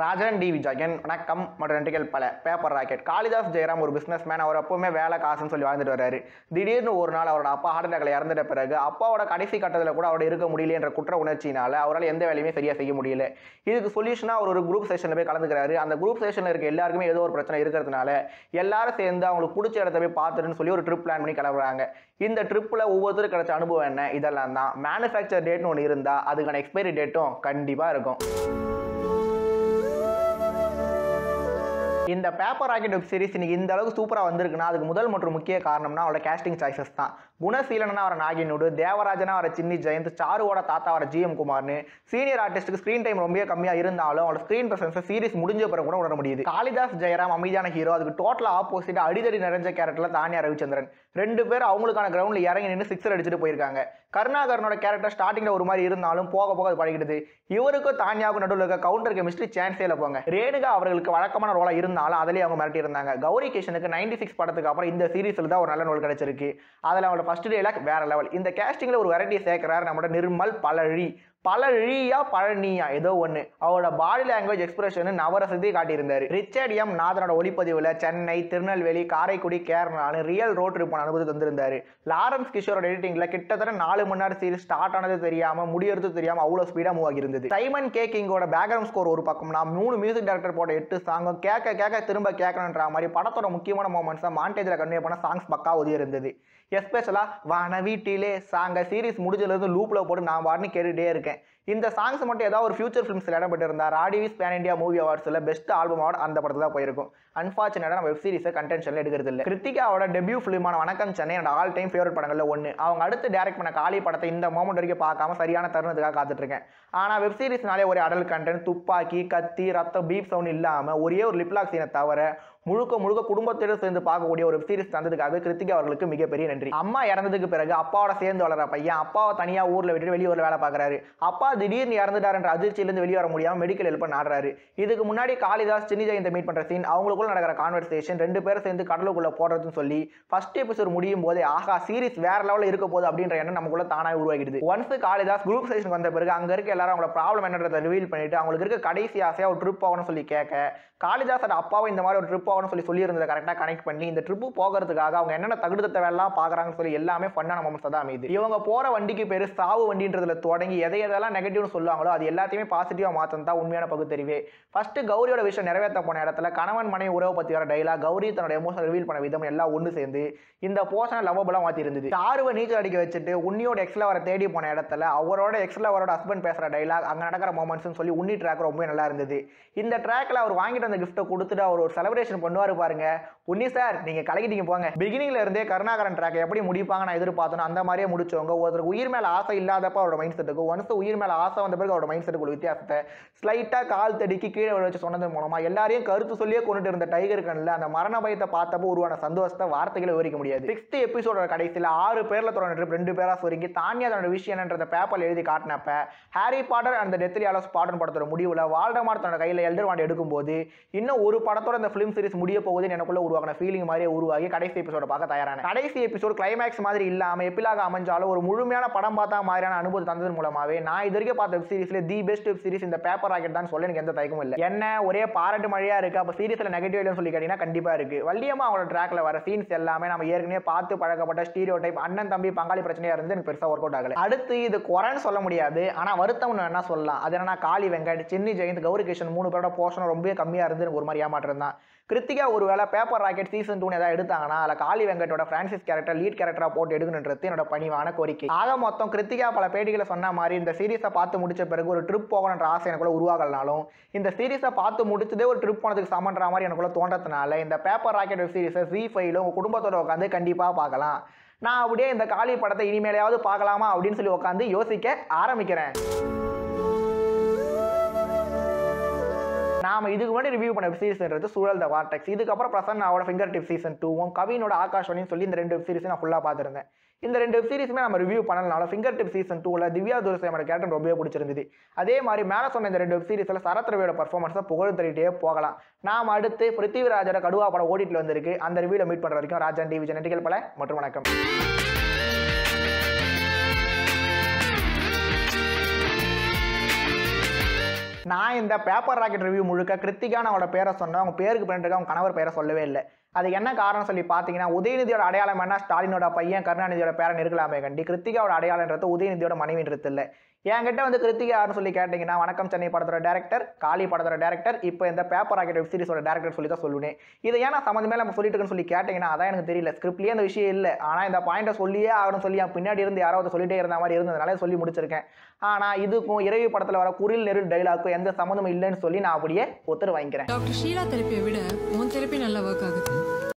Rajen Vijay வணக்கம் மற்றும் நன்றிகள் பல. பேப்பர் ராக்கெட் காளிதாஸ் ஜெயராம் ஒரு பிசினஸ் மேன். அவர் எப்பவுமே வேலை காசுன்னு சொல்லி வாழ்ந்துட்டு வர்றாரு. திடீர்னு ஒரு நாள் அவரோட அப்பா ஹார்ட் அட்டாக்ல இறந்துட்ட பிறகு அப்பாவோட கடைசி கட்டத்தில் கூட அவரோட இருக்க முடியல என்ற குற்ற உணர்ச்சினால அவரால் எந்த வேலையுமே சரியா செய்ய முடியல. இதுக்கு சொல்யூஷனா அவர் ஒரு குரூப் செஷன்ல போய் கலந்துக்கிறாரு. அந்த குரூப் செஷன்ல இருக்க எல்லாருக்குமே ஏதோ ஒரு பிரச்சனை இருக்கிறதுனால எல்லாரும் சேர்ந்து அவங்களுக்கு பிடிச்ச இடத்த போய் பார்த்துட்டுன்னு சொல்லி ஒரு ட்ரிப் பிளான் பண்ணி கிளம்புறாங்க. இந்த ட்ரிப்ல ஒவ்வொருத்தரும் கிடைச்ச அனுபவம் என்ன இதெல்லாம் தான். மேனுஃபேக்சர் டேட்னு ஒன்று இருந்தா அதுக்கான எக்ஸ்பைரி டேட்டும் கண்டிப்பா இருக்கும். இந்த பேப்பர் ராக்கெட் வெப் சீரிஸ் இன்னைக்கு இந்த அளவுக்கு சூப்பராக வந்திருக்குன்னா அதுக்கு முதல் மற்றும் முக்கிய காரணம்னா அவரோட கேஸ்டிங் சாய்ஸஸ் தான். குணசீலனா வர நாகினீடு, தேவராஜனா வர சின்னி, ஜெயந்த், சாருவோட தாத்தா வர ஜிஎம் குமார்னு சீனியர் ஆர்டிஸ்ட்டுக்கு ஸ்க்ரீன் டைம் ரொம்ப கம்மியாக இருந்தாலும் அவரோட ஸ்க்ரீன் பிரசன்ஸ் சீரிஸ் முடிஞ்ச பிறகு கூட உணர முடியுது. காளிதாஸ் ஜெயராம் அமைதியான ஹீரோ, அதுக்கு டோட்டலாக ஆப்போசிட் அடிதடி நிறைஞ்ச கேரக்டரில் தானியா ரவிச்சந்திரன். ரெண்டு பேரும் அவங்களுக்கான கிரவுண்டில் இறங்கி நின்று சிக்ஸர் அடிச்சுட்டு போயிருக்காங்க. கருணாகரனோட கேரக்டர் ஸ்டார்டிங்கில் ஒரு மாதிரி இருந்தாலும் போக போக அது பழகிடுது. இவருக்கும் தானியாவுக்கும் நடுவில் இருக்க கவுண்டர் கெமிஸ்ட்ரி சான்ஸே இல்லை போங்க. ரேணுகா அவர்களுக்கு வழக்கமான ரோலாக இருந்தாலும் அதிலேயே அவங்க மிரட்டி இருந்தாங்க. கௌரி கிஷனுக்கு 96 படத்துக்கு அப்புறம் இந்த சீரீஸில் தான் ஒரு நல்ல ரோல் கிடைச்சிருக்கு. அதில் அவங்களோட ஃபர்ஸ்ட் டேலாக் வேற லெவல். இந்த கேஸ்டிங்கில் ஒரு வெரைட்டி சேர்க்கிறார் நம்மளோட நிர்மல். பழழியா பழனியா ஏதோ ஒன்று. அவரோட பாடி லாங்குவேஜ் எக்ஸ்பிரஷன் நவரசத்தை காட்டியிருந்தாரு. ரிச்சர்ட் எம் நாதனோட ஒளிப்பதிவில் சென்னை, திருநெல்வேலி, காரைக்குடி, கேரளான்னு ரியல் ரோட் ட்ரிப் அனுபவத்தை தந்திருந்தாரு. லாரன்ஸ் கிஷோரோட எடிட்டிங்ல கிட்டத்தட்ட 4 மணி நேரம் சீரிஸ் ஸ்டார்ட் ஆனது தெரியாம முடியறது தெரியாம அவ்வளோ ஸ்பீடா மூவ் ஆகியிருந்தது. சைமன் கே கிங்கோட பேக்ரவுண்ட் ஸ்கோர் ஒரு பக்கம்னா 3 மியூசிக் டைரக்டர் போட்ட 8 சாங்கும் கேட்க திரும்ப கேட்கணுன்ற மாதிரி படத்தோட முக்கியமான மூமெண்ட்ஸ் மாண்டேஜில் கன்வே பண்ண சாங்ஸ் பக்கா ஒதுங்கி இருந்தது. எஸ்பெஷலா வான வீட்டிலே சாங்க சீரிஸ் முடிஞ்சதுலேருந்து லூப்ல போட்டு நான் பாட்டுன்னு கேட்டுட்டே இருக்கேன். இந்த சாங்ஸ் மட்டும் ஏதாவது ஒரு ஃபியூச்சர் ஃபிலிம்ஸில் இடம்பெற்று இருந்தா RaDeVi பேன் இந்தியா மூவி அவார்ட்ஸில் பெஸ்ட் ஆல்பம் அவார்டு அந்த படத்தில் தான் போயிருக்கும். அன்ஃபார்ச்சுனேட்டாக நம்ம வெப் சீரிஸை கண்டென்ஷனில் எடுக்கிறது இல்லை. கிருத்திகாவோட டெபியூ ஃபிலிமான வணக்கம் சென்னை என்னோட ஆல் டைம் ஃபேவரட் படங்களில் ஒன்று. அவங்க அடுத்து டைரக்ட் பண்ண காலி படத்தை இந்த மோமெண்ட் வரைக்கும் பார்க்காம சரியான தருணத்துக்காக காத்துட்டு இருக்கேன். ஆனால் வெப் சீரிஸ்னாலே ஒரு அடல் கண்டென்ட், துப்பாக்கி, கத்தி, ரத்தம், பீப் சவுண்ட் இல்லாமல் ஒரே ஒரு லிப்லாக் சீனை தவிர முழுக்க குடும்பத்தோடு சேர்ந்து பார்க்கக்கூடிய ஒரு வெப் சீரிஸ் தந்ததுக்காக கிருத்திகா அவர்களுக்கு மிகப்பெரிய நன்றி. அம்மா இறந்ததுக்கு பிறகு அப்பாவோட சேர்ந்து வளர பையன் அப்பாவை தனியாக ஊரில் விட்டுட்டு வெளியூரில் வேலை பார்க்குறாரு. அப்பா திடீர்னு இறந்துட்டார் என்ற அதிர்ச்சியிலிருந்து வெளியே வர முடியாமல் மெடிக்கல் ஹெல்ப் நாடுறாரு. இதுக்கு முன்னாடி காளிதாஸ் சின்னி ஜெயந்தை மீட் பண்ணுற சீன், அவங்களுக்குள்ள நடக்கிற கான்வர்சேஷன், 2 பேரும் சேர்ந்து கடலுக்குள்ள போடுறதுன்னு சொல்லி ஃபர்ஸ்ட் எபிசோட் முடியும் போதே ஆஹா சீரிஸ் வேற லெவலில் இருக்க போகுது அப்படின்ற எண்ணம் நமக்குள்ள தானாக உருவாகிடுது. ஒன்ஸ் காளிதாஸ் குரூப் செஷன் வந்த பிறகு அங்கே இருக்க எல்லாரும் அவங்களோட ப்ராப்ளம் என்னன்றதை ரிவீல் பண்ணிட்டு அவங்களுக்கு இருக்க கடைசி ஆசையாக ஒரு ட்ரிப் போகணும்னு சொல்லி கேட்க காளிதாஸோட அப்பாவை இந்த மாதிரி ஒரு ட்ரிப் போகணும்னு சொல்லியிருந்ததை கரெக்டாக கனெக்ட் பண்ணி இந்த ட்ரிப்பு போகிறதுக்காக அவங்க என்னென்ன தகுடுத்த வேலைலாம் பார்க்குறாங்கன்னு சொல்லி எல்லாமே ஃபன்னான மொமெண்ட்ஸ் தான் அமைது. இவங்க போகிற வண்டிக்கு பேர் சாவு வண்டின்றதுல தொடங்கி எதையெல்லாம் நெகட்டிவ்னு சொல்லுவாங்களோ அது எல்லாத்தையுமே பாசிட்டிவாக மாற்றம் தான் உண்மையான பகுத்தறிவே. ஃபர்ஸ்ட் கௌரியோட விஷயம் நிறைவேற்ற போன இடத்துல கணவன் மனைவி உறவை பற்றி வர டைலாக், கௌரி தன்னோட எமோஷன் ரிவீல் பண்ண விதம் எல்லாம் ஒன்று சேர்ந்து இந்த போர்ஷனை லவ்வபுளாக மாற்றி இருந்தது. சாருவை நீச்சல் அடிக்க வச்சுட்டு உன்னியோட எக்ஸ்ல வர தேடி போன இடத்துல அவரோட எக்ஸ்ல அவரோட ஹஸ்பண்ட் பேசுகிற டைலாக், அங்கே நடக்கிற மொமெண்ட்ஸ்னு சொல்லி உன்னி ட்ராக் ரொம்ப நல்லா இருந்தது. இந்த ட்ராக்ல அவர் வாங்கிட்டு வந்த கிஃப்ட்டை கொடுத்துட்டு அவர் ஒரு செலிப்ரேஷன் பண்ணுவார் பாருங்க. உன்னி சார் நீங்க கலக்கிட்டீங்க போங்க. பிகினிங்ல இருந்தே கருணாகரன் ட்ராக் எப்படி முடிப்பாங்க நான் எதிர்பார்த்தோம் அந்த மாதிரியே முடிச்சவங்க. ஒருத்தருக்கு உயிர் மேல ஆசை இல்லாதப்ப அவரோட மைண்ட் செட்டுக்கும் ஒன்ஸ் உயிர் மேல ஆசை வந்த பிறகு அவரோட மைண்ட் செட்டுக்கு வித்தியாசத்தை ஸ்லைட்டா கால் தடிக்கி கீழே வச்சு சொன்னது மூலமா எல்லாரையும் கருத்து சொல்லியே கொண்டுட்டு இருந்த டைகர் கண்ணில் அந்த மரண பயத்தை பார்த்தப்போ உருவான சந்தோஷத்தை வார்த்தைகளை விவரிக்க முடியாது. 6th எபிசோட கடைசியில் 6 பேர்ல தொடர்ந்து ட்ரிப் 2 பேரா சொருங்கி தானியா தன்னோட விஷயம் என்னன்றத பேப்பர்ல எழுதி காட்டினப்ப ஹாரி பாட்டர் அந்த டெத்லி ஆலோஸ் பாட்டன் படத்தோட முடிவுல வால்டமார்ட் தன்னோட கையில எல்டர் வாண்டி எடுக்கும் போது இன்னும் ஒரு படத்தோட இந்த ஃபிலிம் சீரிஸ் முடிய போகுதுன்னு எனக்குள்ள உருவாக்கின ஃபீலிங் மாதிரியே உருவாகி கடைசி எபிசோட பார்க்க தயாரான. கடைசி எபிசோட் கிளைமேக்ஸ் மாதிரி இல்லாம எப்பிலாக அமைஞ்சாலும் ஒரு முழுமையான படம் பார்த்தா மாதிரியான அனுபவம் தந்ததன் மூலமாவே நான் இது வரைக்கும் பார்த்த வெப் சீரிஸ்ல தி பெஸ்ட் வெப் சீரிஸ் இந்த பேப்பர் ராக்கெட் தான் சொல்ல எனக்கு எந்த தயக்கமும் இல்லை. என்ன ஒரே பாராட்டு மழையா இருக்கு. அப்ப சீரிஸ்ல நெகட்டிவ் இல்லைன்னு சொல்லி கேட்டீங்கன்னா கண்டிப்பா இருக்கு. வள்ளியம்மா அவங்களோட ட்ராக்ல வர சீன்ஸ் எல்லாமே நம்ம ஏற்கனவே பார்த்து பழக்கப்பட்ட ஸ்டீரியோ டைப் அண்ணன் தம்பி பங்காளி பிரச்சனையா இருந்து எனக்கு பெருசா ஒர்க் அவுட் ஆகல. அடுத்து இது குறைன்னு சொல்ல முடியாது, ஆனா வருத்தம்னு என்ன சொல்லலாம். அது என்னன்னா காளி, வெங்கட், சின்னி, ஜெயந்த், கௌரி கிஷன் 3 பேரோட போர்ஷன் ரொம்ப கம்மியா இருந்து எனக்கு ஒரு மாதிரி ஏமாற்றம் தான். கிருத்திகா ஒருவேளை பேப்பர் ராக்கெட் சீசன் 2 ஏதாவது எடுத்தாங்கன்னா அதில் காளி வெங்கட்டோட பிரான்சிஸ் கேரக்டர் லீட் கேரக்டரா போட்டு எடுக்கணுன்றது என்னோட பணிவான கோரிக்கை. ஆக மொத்தம் கிருத்திகா பல பேட்டிகளை சொன்ன மாதிரி இந்த சீரிஸை பார்த்து முடிச்ச பிறகு ஒரு ட்ரிப் போகணுன்ற ஆசை எனக்குள்ள உருவாகலனாலும் இந்த சீரிஸை பார்த்து முடிச்சதே ஒரு ட்ரிப் போனதுக்கு சமன்ற மாதிரி எனக்குள்ள தோன்றதுனால இந்த பேப்பர் ராக்கெட் வெப் சீரிஸை ZEE5 உங்க குடும்பத்தோட உட்காந்து கண்டிப்பா பார்க்கலாம். நான் அப்படியே இந்த காளி படத்தை இனிமேலையாவது பார்க்கலாமா அப்படின்னு சொல்லி உட்காந்து யோசிக்க ஆரம்பிக்கிறேன். நாம இதுக்கு முன்னாடி ரிவ்யூ பண்ண வெப் சீரிஸ்ன்றது சூழல் த வார்டெக்ஸ். இதுக்கப்புறம் பிரசன்னாவோட ஃபிங்கர் டிப் சீசன் 2 கவினோட ஆகாஷ்வாணின்னு சொல்லி இந்த 2 வெப் சீரிஸ் நான் ஃபுல்லாக பார்த்துருந்தேன். இந்த 2 வெப் சீரிஸுமே நம்ம ரிவ்யூ பண்ணலனாலும் ஃபிங்கர் டிப் சீசன் 2ல திவ்யா துரைசாமியோட கேரக்டர் ரொம்பவே பிடிச்சிருந்தது. அதே மாதிரி மேலே சொன்ன இந்த 2 வெப் சீரிஸில் சரத் ரவியோட பர்ஃபார்மன்ஸை புகழ் தள்ளிட்டே போகலாம். நாம் அடுத்து பிருத்திவிராஜோட கடுவா படம் ஓடிட்டு வந்திருக்கு. அந்த ரிவ்யூவில் மீட் பண்ணுற வரைக்கும் ராஜன் டிவி நன்றிகள் பல மற்றும் வணக்கம். நான் இந்த பேப்பர் ராக்கெட் ரிவ்யூ முழுக்க கிருத்திகான்னு அவங்களோட பேரை சொன்னேன். அவங்க பேருக்கு பின்னாடி அவங்க கணவர் பேரை சொல்லவே இல்லை. அதுக்கு என்ன காரணம் சொல்லி பார்த்தீங்கன்னா, உதயநிதியோட அடையாளம் என்ன ஸ்டாலினோட பையன் கருணாநிதியோட பேரன் இருக்கலாமே கண்டி, கிருத்திகாவோட அடையாளன்றது உதயநிதியோட மனைவின்றது இல்லை. என்கிட்ட வந்து கிருத்திகா யாருன்னு சொல்லி கேட்டிங்கன்னா, வணக்கம் சென்னை படத்தோட டேரக்டர், காலி படத்தோட டேரக்டர், இப்போ இந்த பேப்பர் ராக்கெட் வெப் சீரிஸோட டேரக்டர் சொல்லி தான் சொல்லுவேன். இதை ஏன் நான் சம்மந்தமே நம்ம சொல்லிட்டு இருக்குன்னு சொல்லி கேட்டிங்கன்னா, அதான் எனக்கு தெரியல. ஸ்கிரிப்ட்லேயே அந்த விஷயம் இல்லை. ஆனால் இந்த பாயிண்ட்டை சொல்லியே ஆகணும்னு சொல்லி என் பின்னாடி இருந்து யாராவது சொல்லிட்டே இருந்த மாதிரி இருந்ததுனால சொல்லி முடிச்சிருக்கேன். ஆனால் இதுக்கும் இரவு படத்தில் வர குரில் நெருள் டைலாக்கும் எந்த சம்மந்தமும் இல்லைன்னு சொல்லி நான் அப்படியே ஒத்துரு வாங்கிக்கிறேன். டாக்டர் ஷீலா தெரப்பியை விட உன் தெரப்பி நல்லா ஒர்க் ஆகுது.